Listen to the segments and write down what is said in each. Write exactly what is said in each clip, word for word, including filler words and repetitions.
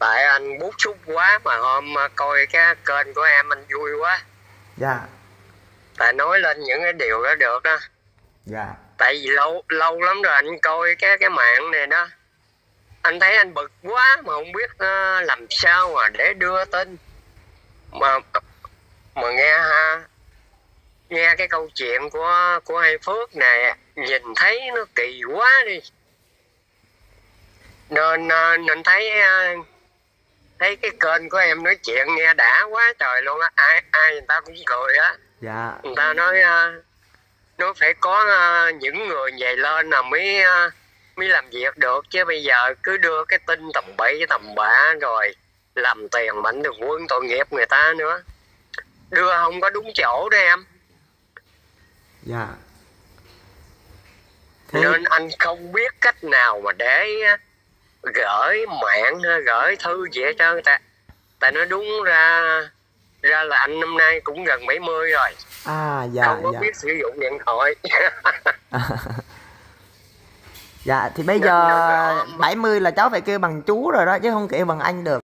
tại anh bút xúc quá mà hôm coi cái kênh của em anh vui quá. Dạ. Tại nói lên những cái điều đó được đó. Dạ. Tại vì lâu lâu lắm rồi anh coi cái cái mạng này đó. Anh thấy anh bực quá mà không biết uh, làm sao mà để đưa tin. Mà mà nghe ha, nghe cái câu chuyện của của hai Phước này nhìn thấy nó kỳ quá đi. Nên uh, nên thấy uh, thấy cái kênh của em nói chuyện nghe đã quá trời luôn á, ai ai người ta cũng cười á. Dạ. Người ta nói uh, nó phải có uh, những người nhảy lên là mới uh, mới làm việc được, chứ bây giờ cứ đưa cái tin tầm bậy tầm bạ rồi làm tiền Mạnh Thường Quân, tội nghiệp người ta nữa, đưa không có đúng chỗ đó em. Dạ. Thế... Nên anh không biết cách nào mà để gửi mạng gửi thư gì hết trơn. Ta tại nó đúng ra ra là anh năm nay cũng gần bảy mươi rồi. À dạ. Không có dạ. biết sử dụng điện thoại. Dạ thì bây giờ bảy mươi là cháu phải kêu bằng chú rồi đó, chứ không kêu bằng anh được.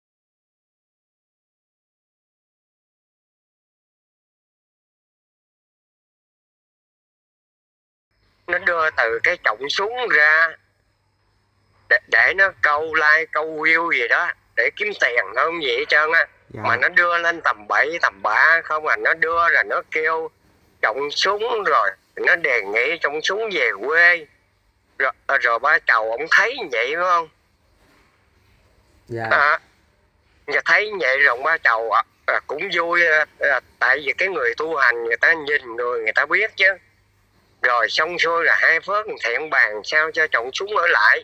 Nó đưa từ cái trọng súng ra để, để nó câu like câu view gì đó để kiếm tiền, nó không gì hết trơn á. Dạ. Mà nó đưa lên tầm bậy tầm bạ không à. Nó đưa là nó kêu trọng súng, rồi nó đề nghị trọng súng về quê, rồi, rồi ba chầu ông thấy vậy phải không? Dạ. À, thấy vậy rồi ba chầu à, cũng vui à, tại vì cái người tu hành người ta nhìn người người ta biết chứ. Rồi xong xuôi là hai Phước thiện bàn sao cho trọng súng ở lại.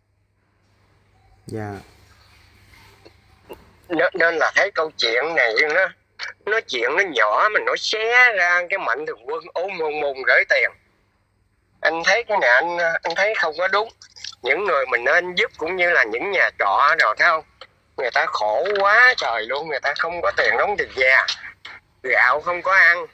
Dạ. Nên, nên là thấy câu chuyện này nó nó chuyện nó nhỏ mà nó xé ra cái Mạnh Thường Quân ôm mùng mùng gửi tiền. Anh thấy cái này anh anh thấy không có đúng. Những người mình nên giúp cũng như là những nhà trọ rồi thấy không, người ta khổ quá trời luôn, người ta không có tiền đóng tiền nhà, gạo không có ăn,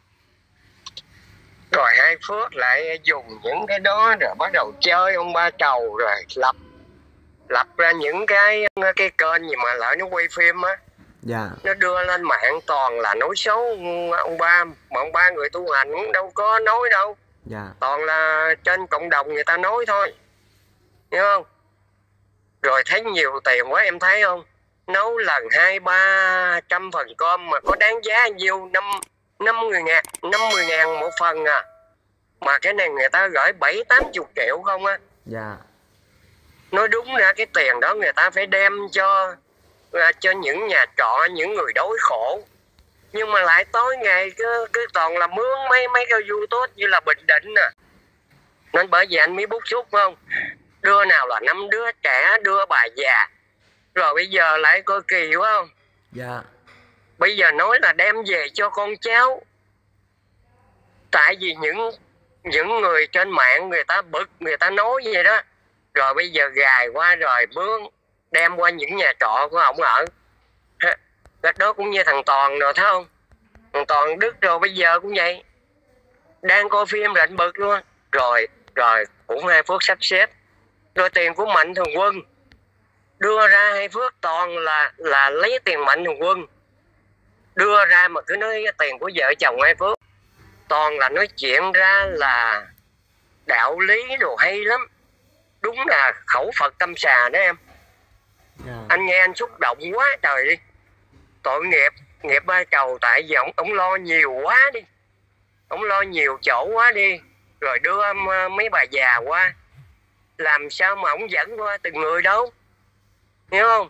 rồi hai Phước lại dùng những cái đó rồi bắt đầu chơi ông ba trầu, rồi lập lập ra những cái cái kênh gì mà lại nó quay phim á. Dạ. Nó đưa lên mạng toàn là nói xấu ông ba, mà ông ba người tu hành cũng đâu có nói đâu. Dạ. Toàn là trên cộng đồng người ta nói thôi, hiểu không? Rồi thấy nhiều tiền quá em thấy không, nấu lần hai ba trăm phần cơm mà có đáng giá nhiêu, năm năm mươi ngàn năm mươi ngàn một phần à, mà cái này người ta gửi bảy tám chục triệu không á. Dạ. Nói đúng ra cái tiền đó người ta phải đem cho cho những nhà trọ, những người đói khổ, nhưng mà lại tối ngày cứ, cứ toàn là mướn mấy mấy cái YouTube như là Bình Định nè. Nên bởi vì anh mới bức xúc không, đưa nào là năm đứa trẻ, đưa bà già, rồi bây giờ lại coi kỳ quá không. Dạ. Bây giờ nói là đem về cho con cháu, tại vì những những người trên mạng người ta bực, người ta nói vậy đó, rồi bây giờ gài qua rồi mướn đem qua những nhà trọ của ổng ở. Cái đó cũng như thằng Toàn rồi thấy không, thằng Toàn Đức rồi bây giờ cũng vậy, đang coi phim rồi anh bực luôn. Rồi rồi cũng hai Phước sắp xếp, rồi tiền của Mạnh Thường Quân đưa ra, hai Phước toàn là là lấy tiền Mạnh Thường Quân đưa ra, mà cứ nói cái tiền của vợ chồng hai Phước toàn là nói chuyện ra là đạo lý đồ hay lắm, đúng là khẩu Phật tâm xà đó em. Yeah. Anh nghe anh xúc động quá trời đi, tội nghiệp nghiệp ba chầu, tại vì ông ông lo nhiều quá đi, ông lo nhiều chỗ quá đi, rồi đưa mấy bà già qua, làm sao mà ông dẫn qua từng người đâu, hiểu không?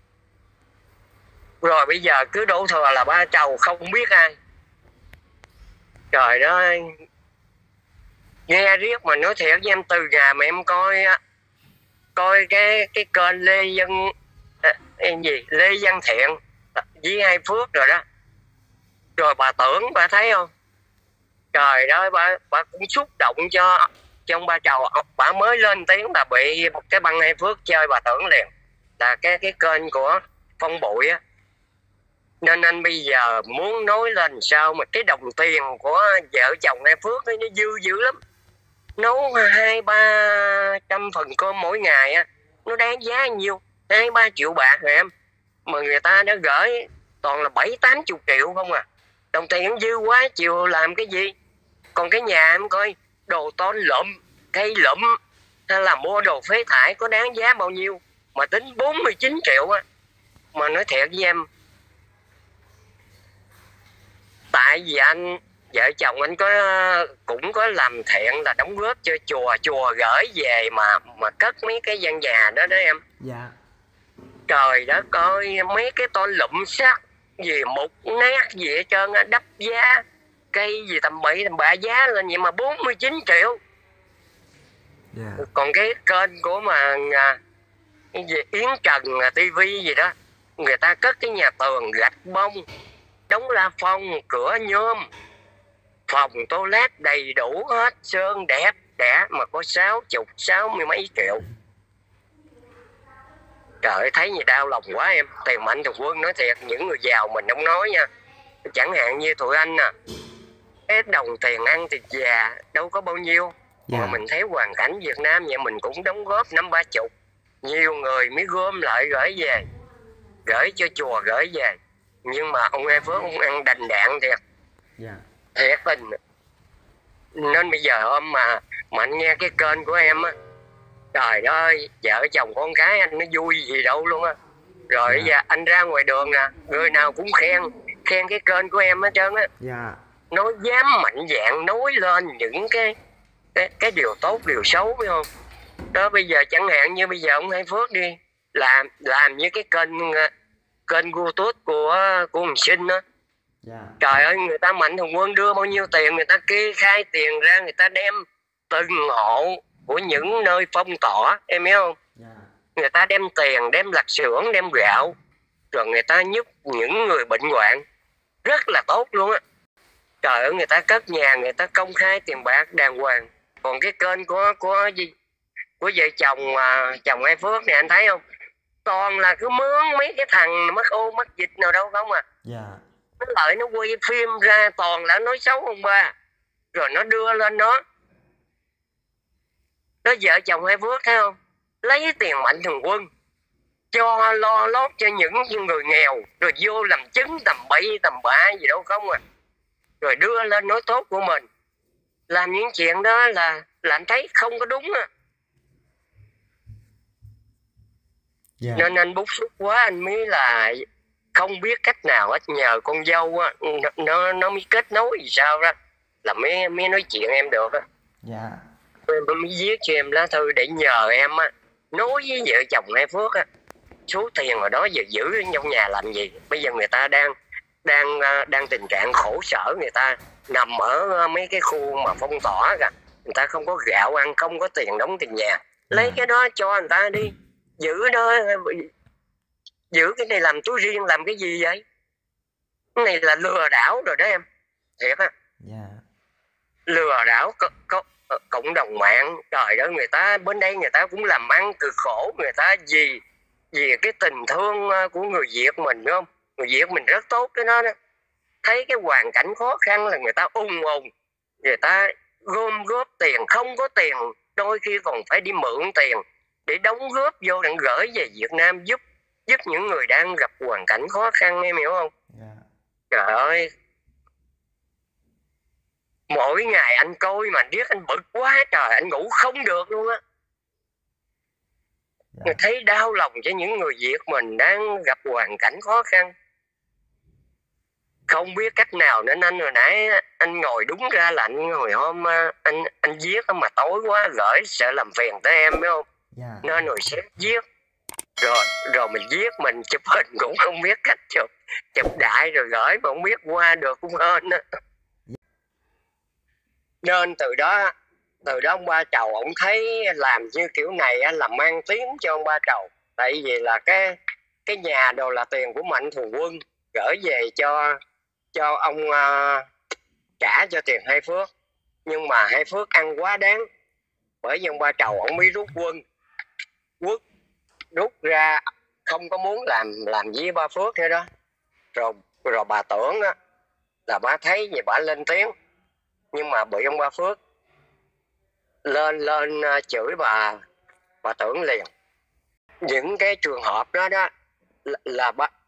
Rồi bây giờ cứ đổ thừa là ba chầu không biết ai. Trời ơi, nghe riết mà nói thiệt với em, từ nhà mà em coi coi cái cái kênh Lê Văn à, gì Lê Văn Thiện với hai Phước rồi đó, rồi bà tưởng bà thấy không, trời ơi, bà bà cũng xúc động cho trong ba chầu. Bà mới lên tiếng là bị một cái băng hai Phước chơi, bà tưởng liền là cái cái kênh của Phong Bụi á. Nên anh bây giờ muốn nói lên sao mà cái đồng tiền của vợ chồng hai Phước ấy, nó dư dữ lắm. Nấu hai ba trăm phần cơm mỗi ngày á, nó đáng giá nhiêu, hai ba triệu bạc rồi em. mà người ta đã gửi toàn là bảy tám chục triệu không à, đồng tiền dư quá chiều làm cái gì. Còn cái nhà em coi đồ to lụm, cây lụm hay là mua đồ phế thải có đáng giá bao nhiêu mà tính bốn mươi chín triệu á. Mà nói thiệt với em, tại vì anh vợ chồng anh có cũng có làm thiện là đóng góp cho chùa, chùa gửi về mà mà cất mấy cái gian nhà đó đó em. Dạ. Trời đất ơi, mấy cái to lụm sắt gì mục nát gì hết trơn á, đắp giá cây gì tầm bậy tầm bạ giá lên vậy mà bốn mươi chín triệu. Dạ. Còn cái kênh của mà à, cái gì Yến Trần à, tivi gì đó, người ta cất cái nhà tường gạch bông, đóng la phong, cửa nhôm, phòng toilet đầy đủ hết, sơn đẹp đẽ mà có sáu chục sáu mươi mấy triệu. Trời ơi, thấy gì đau lòng quá em. Tiền Mạnh Thường Quân nói thiệt, những người giàu mình không nói nha, chẳng hạn như tụi anh nè, cái đồng tiền ăn thì già đâu có bao nhiêu. Dạ. Mà mình thấy hoàn cảnh Việt Nam vậy mình cũng đóng góp năm ba chục, nhiều người mới gom lại gửi về, gửi cho chùa gửi về. Nhưng mà ông Hai Phước ông ăn đành đạn thiệt. Dạ. Thiệt tình. Nên bây giờ hôm mà mà anh nghe cái kênh của em á, trời ơi, vợ chồng con cái anh nó vui gì đâu luôn á. Rồi bây giờ anh ra ngoài đường nè, người nào cũng khen khen cái kênh của em hết trơn á. Dạ. Nó dám mạnh dạn nói lên những cái cái, cái điều tốt điều xấu, phải không? Đó, bây giờ chẳng hạn như bây giờ ông Hai Phước đi làm làm như cái kênh kênh YouTube của của ông Sinh á. Dạ. Trời ơi, người ta Mạnh Thường Quân đưa bao nhiêu tiền, người ta kê khai tiền ra, người ta đem từng hộ của những nơi phong tỏa, em hiểu không? Dạ. Người ta đem tiền, đem lặt xưởng, đem gạo, rồi người ta giúp những người bệnh hoạn, rất là tốt luôn á. Trời ơi, người ta cất nhà, người ta công khai tiền bạc đàng hoàng. Còn cái kênh của của gì của vợ chồng mà chồng Hai Phước này anh thấy không, toàn là cứ mướn mấy cái thằng mắc ô mắc dịch nào đâu không à. Dạ. Nó lại nó quay phim ra toàn là nói xấu ông ba, rồi nó đưa lên đó. Đó, vợ chồng Hai Phước thấy không, lấy tiền Mạnh Thường Quân cho lo lót cho những người nghèo, rồi vô làm chứng tầm bậy tầm bạ gì đâu không à, rồi đưa lên nói tốt của mình. Làm những chuyện đó là là anh thấy không có đúng á. Dạ. Nên anh bức xúc quá, anh mới là không biết cách nào hết, nhờ con dâu á, nó, nó nó mới kết nối gì sao đó là mới mới nói chuyện em được á. Dạ. Em mới viết cho em lá thư để nhờ em á nói với vợ chồng Hai Phước á, số tiền ở đó giờ giữ trong nhà làm gì. Bây giờ người ta đang đang đang tình trạng khổ sở, người ta nằm ở mấy cái khu mà phong tỏa kìa, người ta không có gạo ăn, không có tiền đóng tiền nhà, lấy cái đó cho người ta đi, giữ đó, giữ cái này làm túi riêng làm cái gì vậy? Cái này là lừa đảo rồi đó em, thiệt á. Dạ. Lừa đảo có, có, cộng đồng mạng. Trời ơi, người ta bên đây người ta cũng làm ăn cực khổ, người ta vì vì cái tình thương của người Việt mình, đúng không? Người Việt mình rất tốt cái đó đó. Thấy cái hoàn cảnh khó khăn là người ta ung ung, người ta gom góp tiền, không có tiền đôi khi còn phải đi mượn tiền để đóng góp vô để gửi về Việt Nam giúp giúp những người đang gặp hoàn cảnh khó khăn, em hiểu không? Dạ. Trời ơi, mỗi ngày anh coi mà biết anh bực quá trời, anh ngủ không được luôn á. Dạ. Thấy đau lòng cho những người Việt mình đang gặp hoàn cảnh khó khăn, không biết cách nào. Nên anh hồi nãy anh ngồi đúng ra là anh hồi hôm anh anh viết mà tối quá gửi sợ làm phiền tới em, biết không? Dạ. Nên rồi xếp viết rồi rồi mình viết mình chụp hình cũng không biết cách chụp, chụp đại rồi gửi mà không biết qua được cũng hên á. Nên từ đó từ đó ông Ba Trầu ông thấy làm như kiểu này á, là mang tiếng cho ông Ba Trầu. Tại vì là cái cái nhà đồ là tiền của Mạnh Thường Quân gửi về cho cho ông uh, trả cho tiền Hai Phước, nhưng mà Hai Phước ăn quá đáng, bởi vì ông Ba Trầu ông mới rút quân quốc rút ra, không có muốn làm làm với ba Phước nữa đó. Rồi rồi bà Tưởng á, là bà thấy gì bà lên tiếng, nhưng mà bị ông Ba Phước lên lên uh, chửi bà bà Tưởng liền. Những cái trường hợp đó đó là, là bà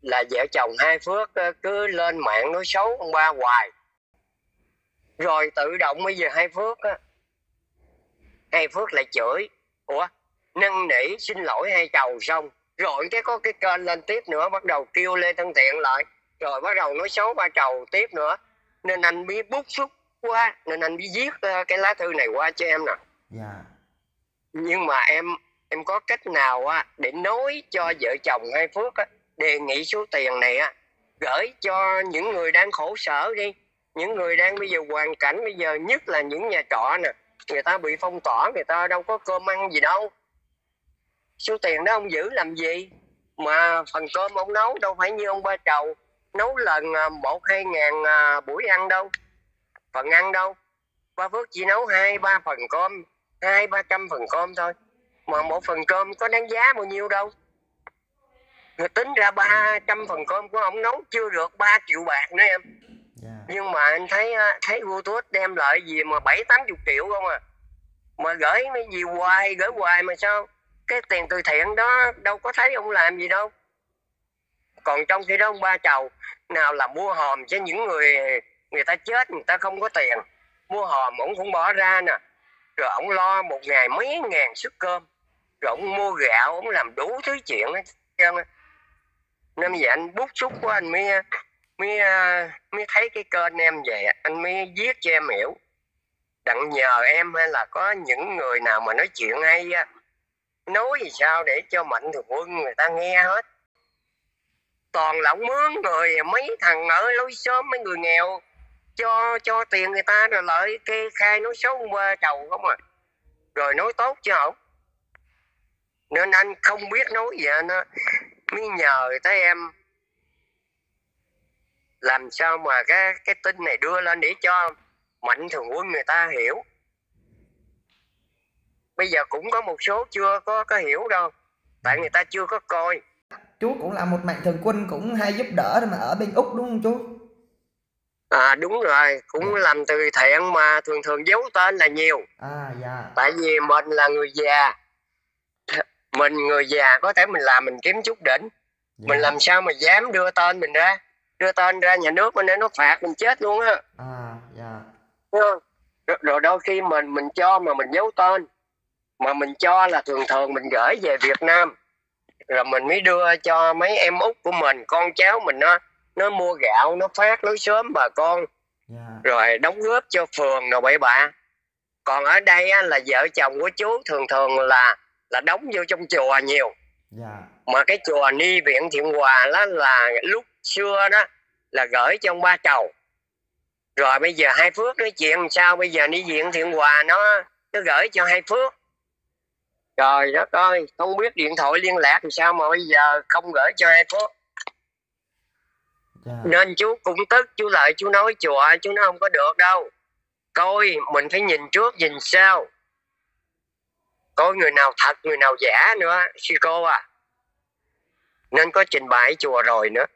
là vợ chồng hai Phước cứ lên mạng nói xấu ông ba hoài, rồi tự động bây giờ hai Phước á, hai Phước lại chửi, ủa năn nỉ xin lỗi hai chầu xong rồi cái có cái kênh lên tiếp nữa, bắt đầu kêu Lê Thân Thiện lại, rồi bắt đầu nói xấu ba chầu tiếp nữa, nên anh mới bức xúc quá nên anh mới viết cái lá thư này qua cho em nè. Dạ. Nhưng mà em em có cách nào á để nói cho vợ chồng hai Phước á, đề nghị số tiền này á gửi cho những người đang khổ sở đi, những người đang bây giờ hoàn cảnh bây giờ, nhất là những nhà trọ nè, người ta bị phong tỏa, người ta đâu có cơm ăn gì đâu, số tiền đó ông giữ làm gì, mà phần cơm ông nấu đâu phải như ông ba trầu nấu lần một hai ngàn buổi ăn đâu, phần ăn đâu, ba Phước chỉ nấu hai ba phần cơm, hai ba trăm phần cơm thôi, mà một phần cơm có đáng giá bao nhiêu đâu. Người tính ra ba trăm phần cơm của ông nấu chưa được ba triệu bạc nữa em. Yeah. Nhưng mà anh thấy thấy YouTube đem lại gì mà bảy tám chục triệu không à, mà gửi mấy gì hoài gửi hoài mà sao cái tiền từ thiện đó đâu có thấy ông làm gì đâu. Còn trong khi đó ông ba trầu nào là mua hòm cho những người người ta chết, người ta không có tiền, mua hòm ông cũng bỏ ra nè, rồi ông lo một ngày mấy ngàn suất cơm, rồi ông mua gạo, ông làm đủ thứ chuyện hết. Nên bây giờ anh bức xúc của anh mới mới mới thấy cái kênh em vậy, anh mới viết cho em hiểu, đặng nhờ em hay là có những người nào mà nói chuyện hay á, nói gì sao để cho Mạnh Thường Quân người ta nghe hết. Toàn là ông mướn người, mấy thằng ở lối xóm, mấy người nghèo cho cho tiền người ta rồi lại kê khai nói xấu qua trầu không à, rồi nói tốt chứ không. Nên anh không biết nói gì anh á, mới nhờ tới em làm sao mà cái cái tin này đưa lên để cho Mạnh Thường Quân người ta hiểu. Bây giờ cũng có một số chưa có có hiểu đâu, tại người ta chưa có coi. Chú cũng là một mạnh thường quân, cũng hay giúp đỡ mà ở bên Úc đúng không chú? À đúng rồi, cũng làm từ thiện mà thường thường giấu tên là nhiều. À dạ. Tại vì mình là người già, mình người già có thể mình làm mình kiếm chút đỉnh, dạ. Mình làm sao mà dám đưa tên mình ra, đưa tên ra nhà nước mình nó phạt mình chết luôn á. À dạ. Rồi, rồi đôi khi mình mình cho mà mình giấu tên, mà mình cho là thường thường mình gửi về Việt Nam, rồi mình mới đưa cho mấy em út của mình, con cháu mình nó nó mua gạo, nó phát lối xóm bà con, yeah. Rồi đóng góp cho phường rồi bậy bạ. Còn ở đây á, là vợ chồng của chú thường thường là là đóng vô trong chùa nhiều, yeah. Mà cái chùa Ni Viện Thiện Hòa đó là lúc xưa đó là gửi cho ông ba trầu, rồi bây giờ hai Phước nói chuyện sao bây giờ Ni Viện Thiện Hòa nó nó gửi cho hai Phước. Trời đất ơi, không biết điện thoại liên lạc làm sao mà bây giờ không gửi cho hai Phước. Yeah. Nên chú cũng tức, chú lại chú nói chùa chú nói không có được đâu. Coi mình phải nhìn trước nhìn sau, coi người nào thật người nào giả nữa sư cô à. Nên có trình bày chùa rồi nữa.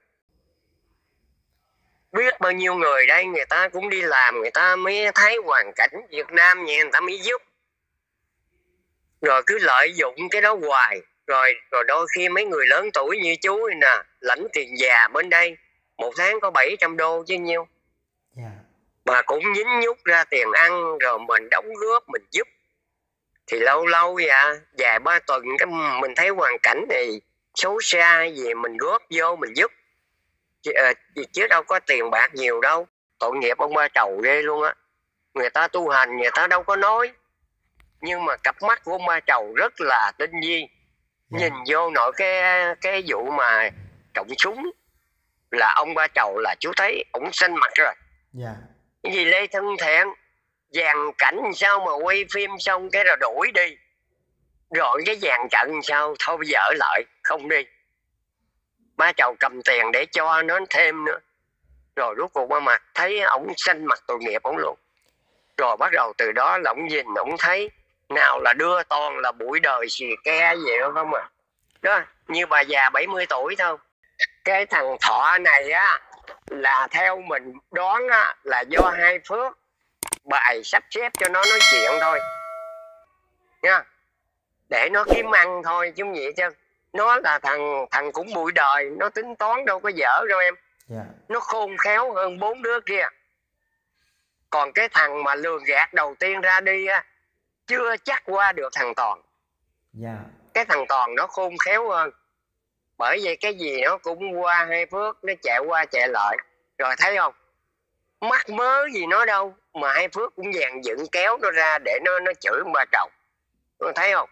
Biết bao nhiêu người đây người ta cũng đi làm, người ta mới thấy hoàn cảnh Việt Nam nha, người ta mới giúp. Rồi cứ lợi dụng cái đó hoài. Rồi rồi đôi khi mấy người lớn tuổi như chú này nè, lãnh tiền già bên đây một tháng có bảy trăm đô chứ nhiêu, yeah. Mà cũng dính nhút ra tiền ăn, rồi mình đóng góp mình giúp. Thì lâu lâu vậy vài ba tuần cái mình thấy hoàn cảnh này xấu xa gì mình góp vô mình giúp chứ, uh, chứ đâu có tiền bạc nhiều đâu. Tội nghiệp ông ba trầu ghê luôn á. Người ta tu hành người ta đâu có nói, nhưng mà cặp mắt của ông ba trầu rất là tinh vi, yeah. Nhìn vô nội cái cái vụ mà trọng súng là ông ba trầu là chú thấy ổng xanh mặt rồi, yeah. Cái gì Lê Thân Thiện dàn cảnh sao mà quay phim xong cái rồi đuổi đi, rồi cái dàn trận sao thôi bây giờ ở lại không đi. Ba trầu cầm tiền để cho nó thêm nữa, rồi rốt cuộc ba mặt thấy ổng xanh mặt tội nghiệp ổng luôn. Rồi bắt đầu từ đó là ổng nhìn ổng thấy nào là đưa toàn là bụi đời xì ke vậy đó không à. Đó như bà già bảy mươi tuổi thôi. Cái thằng Thọ này á là theo mình đoán á là do hai Phước bài sắp xếp cho nó nói chuyện thôi nha, để nó kiếm ăn thôi chứ gì chứ. nó là thằng thằng cũng bụi đời, nó tính toán đâu có dở đâu em. Dạ. Nó khôn khéo hơn bốn đứa kia. Còn cái thằng mà lường gạt đầu tiên ra đi á, chưa chắc qua được thằng Toàn. Dạ. Cái thằng Toàn nó khôn khéo hơn. Bởi vậy cái gì nó cũng qua Hai Phước, nó chạy qua chạy lại. Rồi thấy không, mắc mớ gì nó đâu mà Hai Phước cũng dàn dựng kéo nó ra để nó nó chửi ông ba Trầu. Nó thấy không,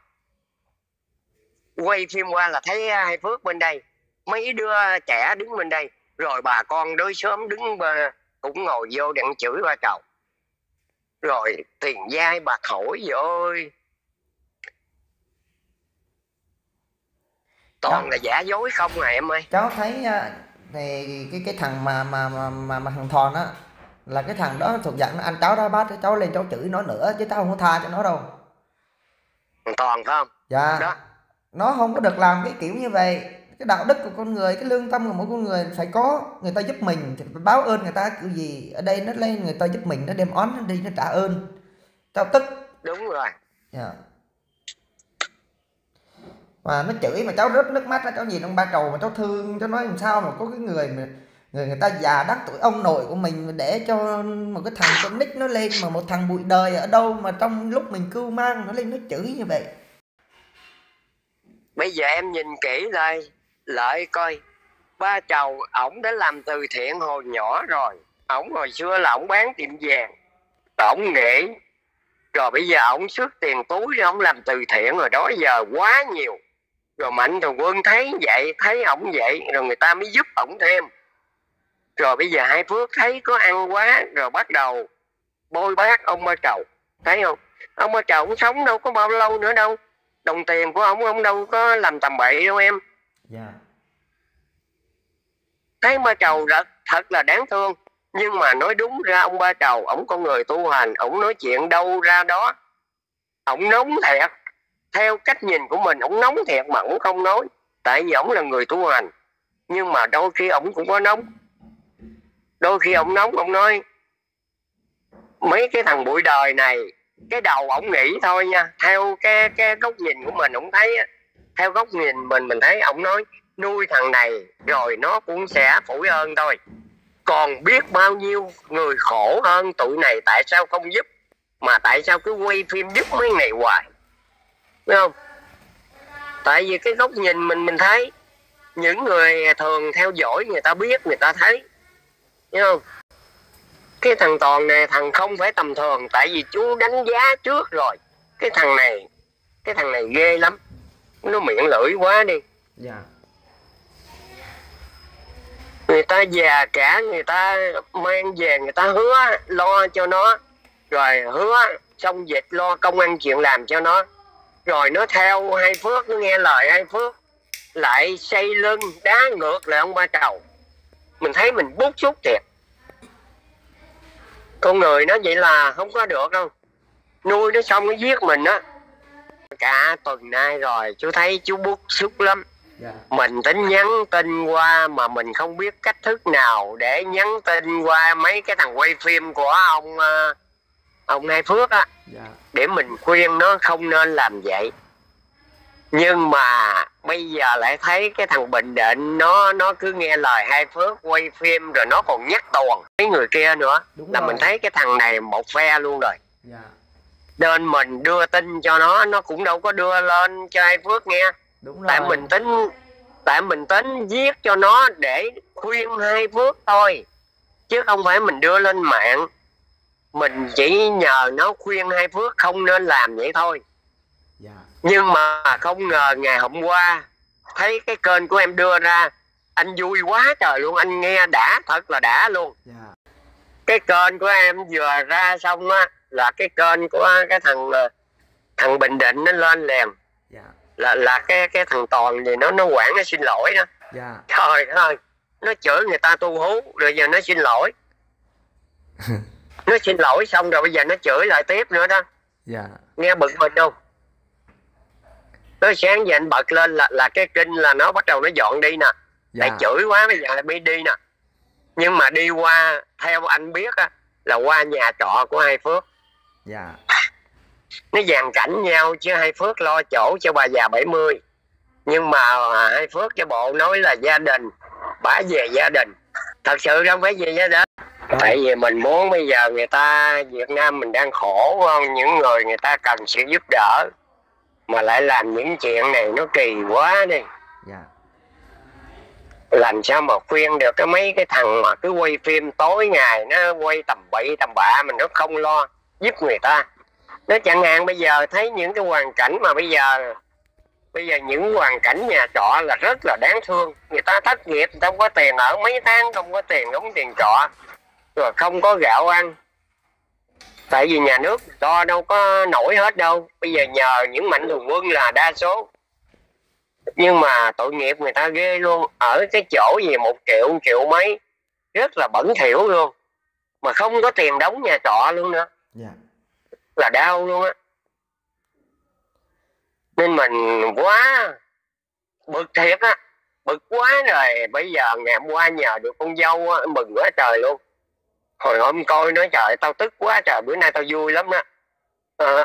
quay phim qua là thấy Hai Phước bên đây, mấy đứa trẻ đứng bên đây, rồi bà con đối xóm đứng bên, cũng ngồi vô đặng chửi ba Trầu. Rồi tiền giai bạc hỏi rồi toàn Cháu- là giả dối không à em ơi. cháu thấy á, thì cái cái thằng mà mà mà mà, mà thằng Thòn á, là cái thằng đó thuộc dạng nó ăn cháu đó, bắt cháu lên cháu chửi nó nữa, chứ cháu không có tha cho nó đâu. Thằng Toàn phải không? Dạ. Đó. Nó không có được làm cái kiểu như vậy. Cái đạo đức của con người, cái lương tâm của mỗi con người phải có. Người ta giúp mình thì phải báo ơn người ta kiểu gì. Ở đây nó lên người ta giúp mình, nó đem oán nó đi, nó trả ơn. Cháu tức. Đúng rồi. Dạ. Mà nó chửi mà cháu rớt nước mắt ra, cháu nhìn ông ba Trầu mà cháu thương, cháu nói làm sao mà có cái người mà người người ta già đắc tuổi ông nội của mình mà để cho một cái thằng con nít nó lên, mà một thằng bụi đời ở đâu mà trong lúc mình cưu mang nó lên nó chửi như vậy. Bây giờ em nhìn kỹ lại lại coi, ba Trầu ổng đã làm từ thiện hồi nhỏ rồi. Ổng hồi xưa là ổng bán tiệm vàng, ổng nghỉ, rồi bây giờ ổng xuất tiền túi ra ổng làm từ thiện rồi, đó giờ quá nhiều. Rồi Mạnh Thường Quân thấy vậy, thấy ổng vậy, rồi người ta mới giúp ổng thêm. Rồi bây giờ Hai Phước thấy có ăn quá, rồi bắt đầu bôi bác ông ba Trầu. Thấy không, ông ba Trầu cũng sống đâu có bao lâu nữa đâu, đồng tiền của ông ông đâu có làm tầm bậy đâu em. Dạ. Thấy ba Trầu rất thật là đáng thương. Nhưng mà nói đúng ra ông ba Trầu, ổng con người tu hành, ổng nói chuyện đâu ra đó. Ổng nóng thiệt, theo cách nhìn của mình ổng nóng thiệt mà ổng không nói. Tại vì ổng là người tu hành. Nhưng mà đôi khi ổng cũng có nóng. Đôi khi ổng nóng, ổng nói mấy cái thằng bụi đời này, cái đầu ổng nghĩ thôi nha. Theo cái cái góc nhìn của mình ổng thấy, theo góc nhìn mình mình thấy ổng nói nuôi thằng này rồi nó cũng sẽ phủi ơn thôi. Còn biết bao nhiêu người khổ hơn tụi này, tại sao không giúp, mà tại sao cứ quay phim giúp mấy ngày hoài, biết không? Tại vì cái góc nhìn mình mình thấy, những người thường theo dõi người ta biết, người ta thấy, biết không? Cái thằng Toàn này thằng không phải tầm thường, tại vì chú đánh giá trước rồi. Cái thằng này, cái thằng này ghê lắm, nó miệng lưỡi quá đi. Dạ. Người ta già cả, người ta mang về, người ta hứa lo cho nó, rồi hứa xong dịch lo công ăn chuyện làm cho nó, rồi nó theo Hai Phước, nó nghe lời Hai Phước, lại xây lưng đá ngược lại ông ba Trầu. Mình thấy mình bút xúc thiệt. Con người nó vậy là không có được đâu. Nuôi nó xong nó giết mình á. Cả tuần nay rồi chú thấy chú bút xúc lắm. Dạ. Mình tính nhắn tin qua mà mình không biết cách thức nào để nhắn tin qua mấy cái thằng quay phim của ông ông Hai Phước á. Dạ. Để mình khuyên nó không nên làm vậy. Nhưng mà bây giờ lại thấy cái thằng Bình Định nó nó cứ nghe lời Hai Phước quay phim, rồi nó còn nhắc Toàn mấy người kia nữa. Đúng là rồi. mình thấy cái thằng này một phe luôn rồi. Dạ. Nên mình đưa tin cho nó, nó cũng đâu có đưa lên cho Hai Phước nghe. Đúng rồi. Tại mình tính Tại mình tính viết cho nó để khuyên Hai Phước thôi, chứ không phải mình đưa lên mạng. Mình chỉ nhờ nó khuyên Hai Phước không nên làm vậy thôi. Dạ. Nhưng mà không ngờ ngày hôm qua thấy cái kênh của em đưa ra, anh vui quá trời luôn, anh nghe đã, thật là đã luôn. Dạ. Cái kênh của em vừa ra xong á, là cái kênh của cái thằng thằng Bình Định nó lên liền. Dạ. Là là cái cái thằng Toàn gì nó nó quản nó xin lỗi đó. Dạ. Trời ơi, nó chửi người ta tu hú, rồi giờ nó xin lỗi. Nó xin lỗi xong rồi bây giờ nó chửi lại tiếp nữa đó. Dạ. Nghe bực mình không? Tới sáng giờ anh bật lên là là cái kinh là nó bắt đầu nó dọn đi nè. Dạ. Tại chửi quá bây giờ lại mới đi nè. Nhưng mà đi qua, theo anh biết á, là qua nhà trọ của Hai Phước. Dạ. Nó dàn cảnh nhau chứ Hai Phước lo chỗ cho bà già bảy mươi. Nhưng mà hai Phước cái bộ nói là gia đình, bả về gia đình, thật sự không phải về gia đình. Rồi. Tại vì mình muốn bây giờ người ta Việt Nam mình đang khổ không, những người người ta cần sự giúp đỡ mà lại làm những chuyện này nó kỳ quá đi. Dạ. Làm sao mà khuyên được cái mấy cái thằng mà cứ quay phim tối ngày nó quay tầm bậy tầm bạ mà nó không lo giúp người ta. Nó chẳng hạn bây giờ thấy những cái hoàn cảnh mà bây giờ bây giờ những hoàn cảnh nhà trọ là rất là đáng thương. Người ta thất nghiệp, người ta không có tiền ở mấy tháng, không có tiền đóng tiền trọ, rồi không có gạo ăn. Tại vì nhà nước cho đâu có nổi hết đâu. Bây giờ nhờ những mạnh thường quân là đa số. Nhưng mà tội nghiệp người ta ghê luôn. Ở cái chỗ gì một triệu, một triệu mấy, rất là bẩn thỉu luôn, mà không có tiền đóng nhà trọ luôn nữa. Dạ. Là đau luôn á. Nên mình quá bực thiệt á, bực quá rồi. Bây giờ ngày hôm qua nhờ được con dâu á, mừng quá trời luôn. Hồi hôm coi nói trời tao tức quá trời, bữa nay tao vui lắm đó. À,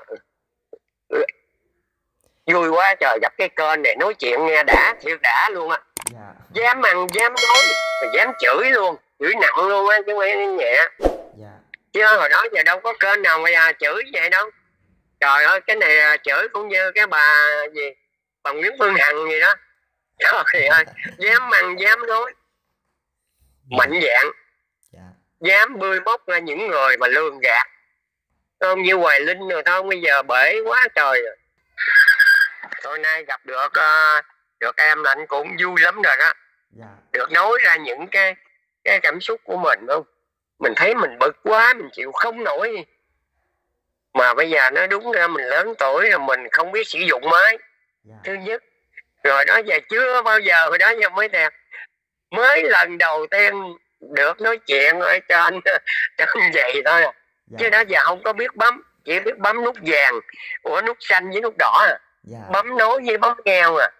vui quá trời, gặp cái kênh này nói chuyện nghe đã, thiệt đã luôn á. Dạ. Dám ăn, dám nói, dám chửi luôn, chửi nặng luôn á, chứ không phải nhẹ. Dạ. Chứ hồi đó giờ đâu có kênh nào mà giờ chửi vậy đâu. Trời ơi, cái này chửi cũng như cái bà gì, bà Nguyễn Phương Hằng gì đó. Trời ơi, dám ăn, dám nói, mạnh dạn. Dạ. Dám bươi móc ra những người mà lường gạt. Không như Hoài Linh rồi thôi, bây giờ bể quá trời rồi. Tối nay gặp được uh, được em là anh cũng vui lắm rồi đó. Dạ. Được nói ra những cái cái cảm xúc của mình không. Mình thấy mình bực quá, mình chịu không nổi. Mà bây giờ nó đúng ra mình lớn tuổi rồi, mình không biết sử dụng máy. Dạ. Thứ nhất. Rồi đó giờ chưa bao giờ, hồi đó giờ mới đẹp. Mới lần đầu tiên được nói chuyện ở trên trên vậy thôi à. Dạ. Chứ đó giờ không có biết bấm, chỉ biết bấm nút vàng, ủa nút xanh với nút đỏ à. Dạ. Bấm nói với bấm nghèo à.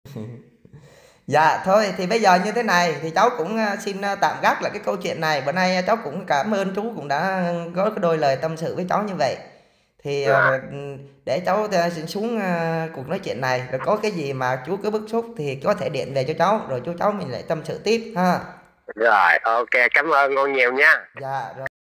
Dạ thôi thì bây giờ như thế này thì cháu cũng xin tạm gác lại cái câu chuyện này. Bữa nay cháu cũng cảm ơn chú cũng đã có cái đôi lời tâm sự với cháu như vậy. Thì Dạ. để cháu xuống cuộc nói chuyện này, rồi có cái gì mà chú cứ bức xúc thì có thể điện về cho cháu, rồi chú cháu mình lại tâm sự tiếp ha. Rồi ok, cảm ơn con nhiều nha. Dạ rồi.